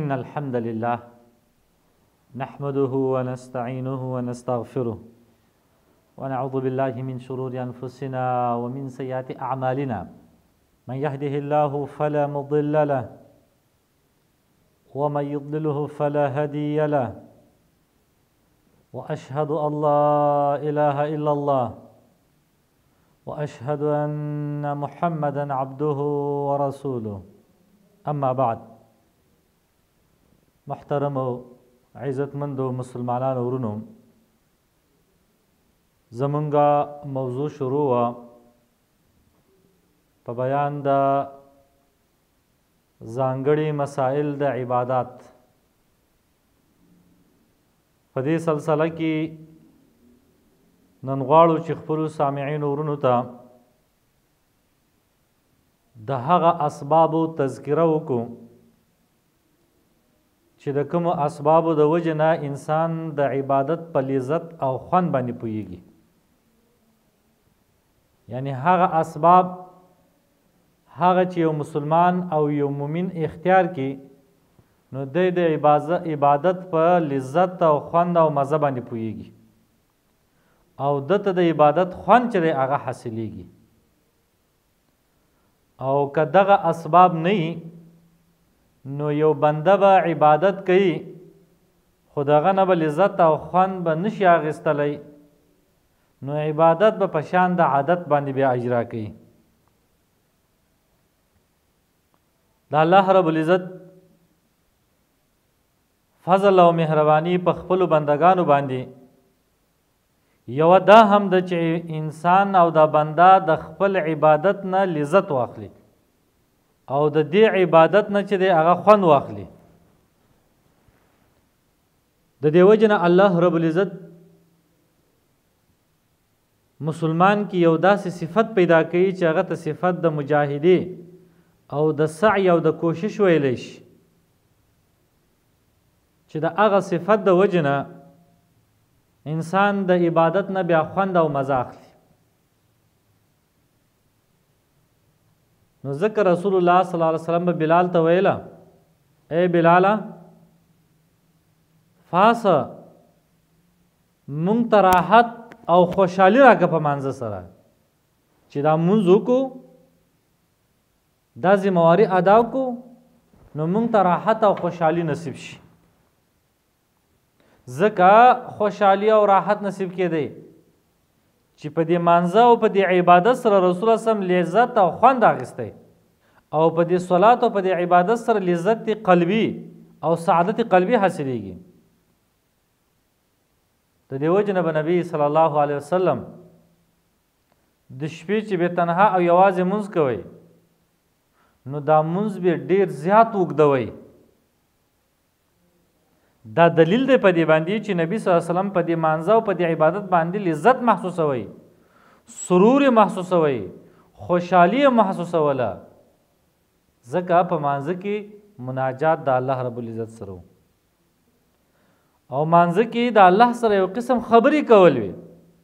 إن الحمد لله نحمده ونستعينه ونستغفره ونعوذ بالله من شرور أنفسنا ومن سيئات أعمالنا من يهده الله فلا مضل له ومن يضلله فلا هادي له وأشهد أن لا إله إلا الله وأشهد أن محمدا عبده ورسوله أما بعد محترم و عزتمند و مسلمانان ورونو زمونږه موضوع شروع په بیان د ځانګړي مسائل د عبادات په دې سلسله کې نن غواړو چې خپلو سامعینو ورونو ته د هغه اسبابو تذکره وکړو چې د کومو اسبابو د وجې نه انسان د عبادت په لذت او خوند باندې پوهیږي یعنی هغه اسباب هغه چې یو مسلمان او یو مؤمن اختیار کړي نو دی د عبادت په لذت او خوند او مزه باندې پوهیږي او دته د عبادت خوند چې دی هغه حاصلیږي او که دغه اسباب نه نو یو بنده به عبادت کوي خو دغه نه به لذت او خوند به نشي اخیستلی نو عبادت به په شان د عادت باندې بیا اجرا کوي د الله رب العزت فضل او مهرباني په خپلو بندگانو باندې یو دا هم د چې انسان او د بنده د خپل عبادت نه لذت واخلي او د دې عبادت نه چې دی هغه خوند واخلي د دې وجې نه الله رب العزت مسلمان کې یو داسې صفت پیدا کوي چې هغه ته صفت د مجاهدې او د سعی او د کوشش ویلی شي چې د هغه صفت د وجې نه انسان د عبادت نه بیا خوند او مزه اخلي نو ذکر رسول الله صلی الله علیه وسلم به بلال ته ویله اے بلاله فاسه مونږ ته راحت او خوشحالي راکړه په مانځه سره چې دا مونځ وکړو دا ذمواري ادا کړو نو مونږ ته راحت او خوشحالي نصیب شي ځکه خوشحالي او راحت نصیب کېدی چې په دې مانځه او په دې عبادت سره رسول الله صم لذت او خوند اخیستی او په دې صلات او په دې عبادت سره لذت قلبي او سعادت قلبي حاصلېږي د دې وجې نه به نبي صلی الله علیه وسلم د شپې چې به تنها او یوازې مونځ کوئ نو دا مونځ به ډېر زیات اوږدوئ دا دلیل دی په دې باندې چې نبی صلی الله علیه وسلم په دې مانځه او په دې عبادت باندې لذت محسوسوي سرور محسوسوي خوشحالي محسوسوله ځکه په مانځه کې مناجات د الله رب العزت سره او مانځه کې د الله سره یو قسم خبرې کول وي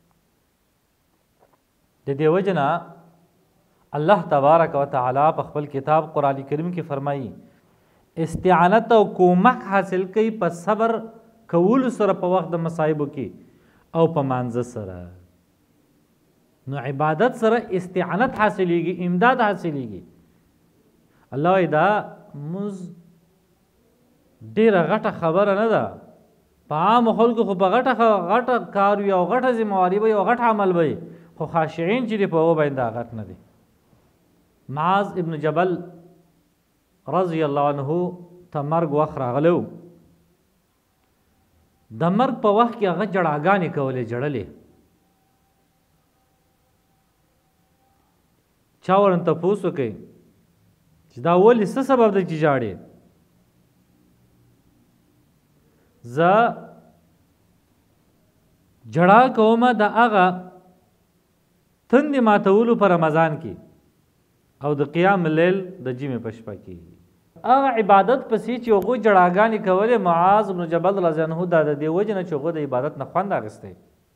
د دې وجې نه الله تبارک وتعالی په خپل کتاب قرآن کریم کې فرمایي استعانت او کومک حاصل کوي په صبر کولو سره په وخت د مصایبو کې او په مانځه سره نو عبادت سره استعانت حاصلېږي امداد حاصلېږي الله وایي دا مونځ ډېره غټه خبره نه ده په عامو خلکو خو په غټه کار وي او غټه ذمواري وي او غټ عمل وي خو خاشعین چې دی په هغو باندې دا غټ نه دی معاذ ابن جبل رضی الله عنه ته مرګ وخت راغلی و د مرګ په وخت کې هغه جړاګانې کولې جړلې چا ورته تپوس وکړي چې دا ولې څه سبب دی چې جاړې زه جړا کومه د هغه تندې ماتولو په رمضان کې او د قیام اللیل د جمعې په شپه کې هغه عبادت پسې چې هغوی جړاګانې کولې معاذ بن جبل رضی الله عنه دا د دې وجې نه چې هغوی د عبادت نه خوند اخیستی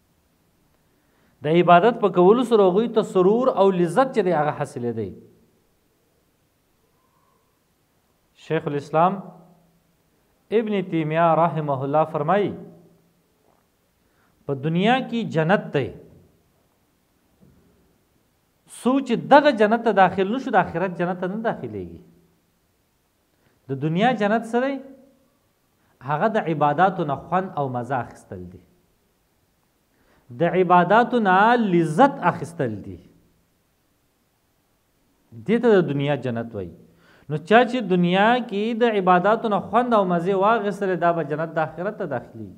د عبادت په کولو سره هغوی ته سرور او لذت چې دی هغه حاصلېدی. شیخ الاسلام ابن تیمیہ رحمه الله فرمایي په دنیا کې جنت دی، سوچ دغه جنت ته داخل نشو د آخرت جنت ته نه داخليږي. د دنیا جنت سره هغه د عباداتو نه خوند او مزه اخیستل دي، د عباداتو نه لذت اخیستل دي، دې ته د دنیا جنت وایي. نو چا چې دنیا کې د عباداتو نه خوند او مزه واخیستل دا به جنت د آخرت ته داخليږي.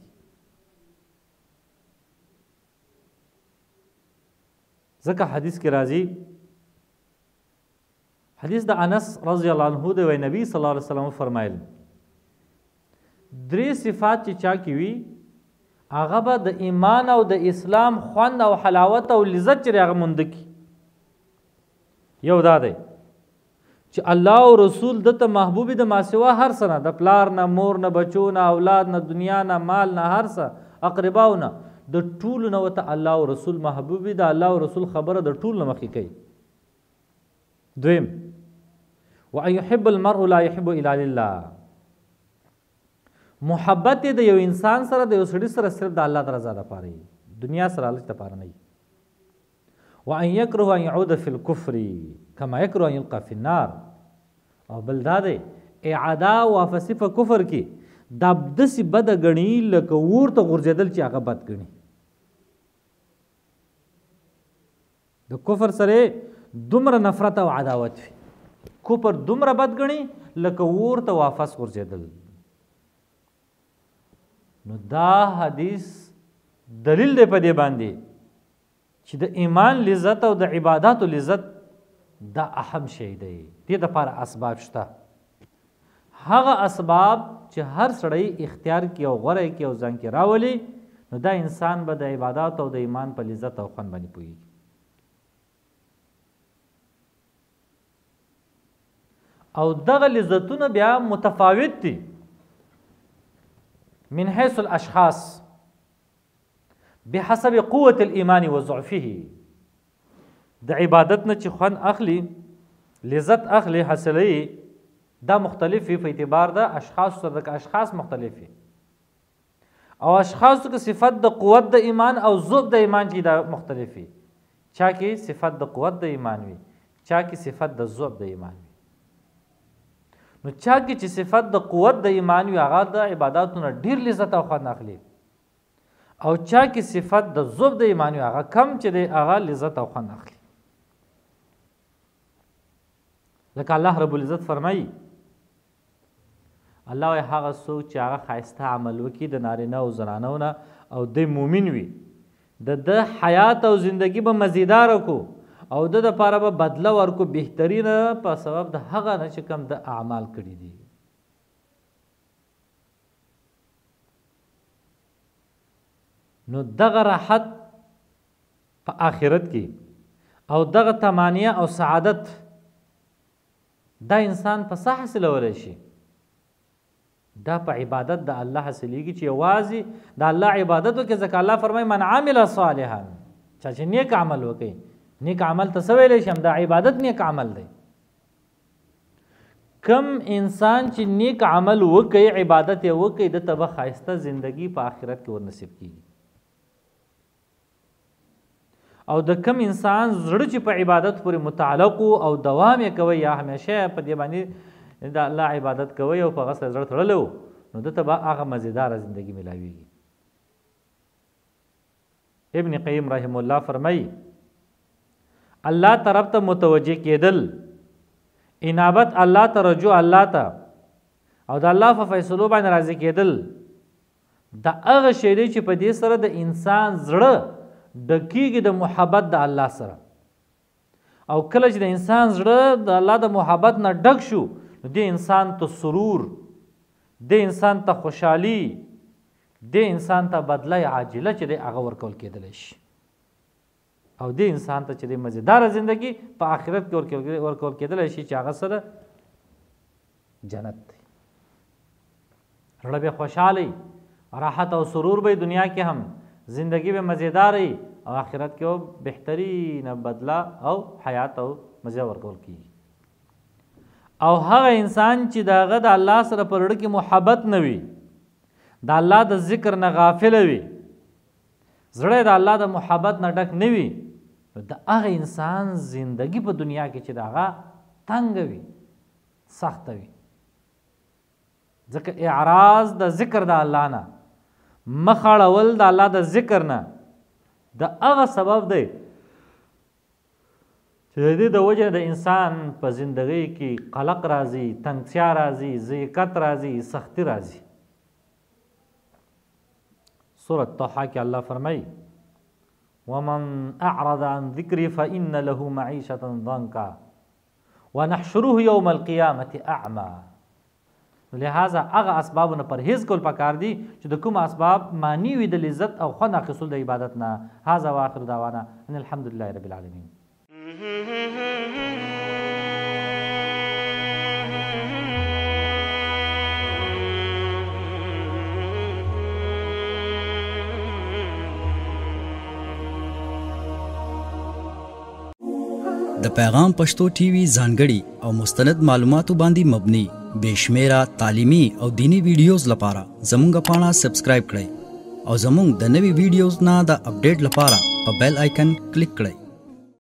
ځکه حدیث کې راځي، حدیث د انس رضی الله عنه دی، وی نبی صلی الله علیه وسلم فرمایل 3 صفات چې چا کې وي هغه به د ایمان او د اسلام خوند او حلاوت او لذت چې هغه مونږ کی. یو دا دی چې الله او رسول دته محبوب د ماسوا هر سنه د پلار نه، مور نه، بچو نه، اولاد نه، دنیا نه، مال نه، هر څه اقرباو نه، د ټول نه وته الله او رسول محبوب د الله او رسول خبره د ټول نه مخې کوي. دویم وان يحب المرء لا يحب الا لله، محبت د یو انسان سره د یو سړي سره صرف د الله تعالی رضا لپاره، دنیا سره الله لپاره نه. وان يكره ان يعود في الكفر كما يكره ان يلقى في النار، او بل دا دی اعاده واپسی په کفر کې دا داسې بده ګڼي لکه اور ته غورځېدل چې هغه بد ګڼي. د کفر سره دومره نفرت او عداوت وي، کفر دومره بد ګڼي لکه اور ته واپس غورځېدل. نو دا حدیث دلیل دی په دې باندې چې د ایمان لذت او د عباداتو لذت دا اهم شی دی. دې دپاره اسباب شته، هغه اسباب چې هر سړی اختیار کی او غوره کی او ځان کې راولي، نو دا انسان به د عبادات او د ایمان په لذت او خوند باندې پوهیږي. او دغه لذتونه بیا متفاوت دي من حيث الاشخاص بحسب قوة الإيمان وضعفه. د عبادت نه چې خوند اخلي، لذت اخلي، حاصلوي، دا مختلف وي په اعتبار د اشخاص سره. د اشخاص مختلف وي او اشخاصو کې صفت د قوت د ایمان او ضعف د ایمان چې دا مختلف وي. چا کې صفت د قوت د ایمان وي، چا کې صفت د ضعف د ایمان وي. نو چا کې چې صفت د قوت د ایمان وي هغه د عبادتونو ډیر لذت او خوند اخلي، او چا کې صفت د ضعف د ایمان وي هغه کم چې دی هغه لذت او خوند اخلي. لکه الله رب العزت فرمایي، الله وایي هغه څوک چې هغه ښایسته عمل وکړي د نارینه او زنانو نه او د مؤمن وي، د حیات او زندگی به مزیدار کو او د لپاره به بدله ورکو بهترینه په سبب د هغه نه چې کوم د اعمال کړي دي. نو دغه راحت په آخرت کې او دغه تمانیه او سعادت دا انسان په څه حاصلولی شي؟ دا په عبادت د الله حاصلېږي چې یوازې د الله عبادت وکړي. ځکه الله فرمایي من عمل صالحا، چا چې نیک عمل وکړي. نیک عمل ته څه ویلی شم؟ دا عبادت نیک عمل دی. کم انسان چې نیک عمل وکړي، عبادت یې وکړي، د ته به ښایسته زندګي په آخرت کې ورنصیب کېږي. او د کم انسان زړه چې په عبادت پورې متعلق او دوام یې کوي یا همیشه په دې باندې د الله عبادت کوي او په هغه سره زړه تړلی و، نو ده ته به هغه مزیداره زندګي میلاویږي. ابن قیم رحم الله فرمایي الله طرف ته متوجه کېدل، انابت الله ته، رجوع الله ته او د الله په فیصلو باندې راضي کېدل، دا هغه شی دی چې په دې سره د انسان زړه ډکیږي د محبت د الله سره. او کله چې د انسان زړه د الله د محبت نه ډک شو، نو د انسان ته سرور، د انسان ته خوشحالي، د انسان ته بدله عاجله چې دی هغه ورکول کېدلی شي، او د انسان ته چې دی مزیداره زندگی په آخرت کې ورکول کېدلی شي چې هغه سره جنت دی. زړه به خوشحالی، راحت او سرور به دنیا کې هم، زندگی به مزیداری او آخرت کې بهترین بدله او حیات او مزه ورکول کیږي. او هغه انسان چې د هغه د الله سره په زړه کې محبت نه وي، د الله د ذکر نه غافله وي، زړه د الله د محبت نه ډک نه وي، د هغه انسان زندگی په دنیا کې چې د هغه تنګ وي، سخته وي. ځکه اعراض د ذکر د الله نه، مخ اړول د الله د ذکر نه د هغه سبب دی چې د دې د وجه د انسان په زندګۍ کې قلق راځي، تنګسیا راځي، ضیقت راځي، سختی راځي. سورة طه کې الله فرمایي ومن اعرض عن ذکری فإن له معیشة ضنکا ونحشره یوم القیامة اعما. لہذا هغه اسبابونه پرهیز کول پکار دي چې د کوم اسباب مانی وي د لذت او خوند اخیستل د عبادت نه. هذا واخر دعوانا ان الحمد لله رب العالمین. د پیغام پښتو ټي وي ځانګړي او مستند معلوماتو باندې مبني بشمیره تعلیمي او دینی ویډیوز لپاره زموږ پاڼه سبسکرایب کړئ او زموږ د نوي ویډیوز نه د اپډیټ لپاره په بیل آیکن کلیک کړئ.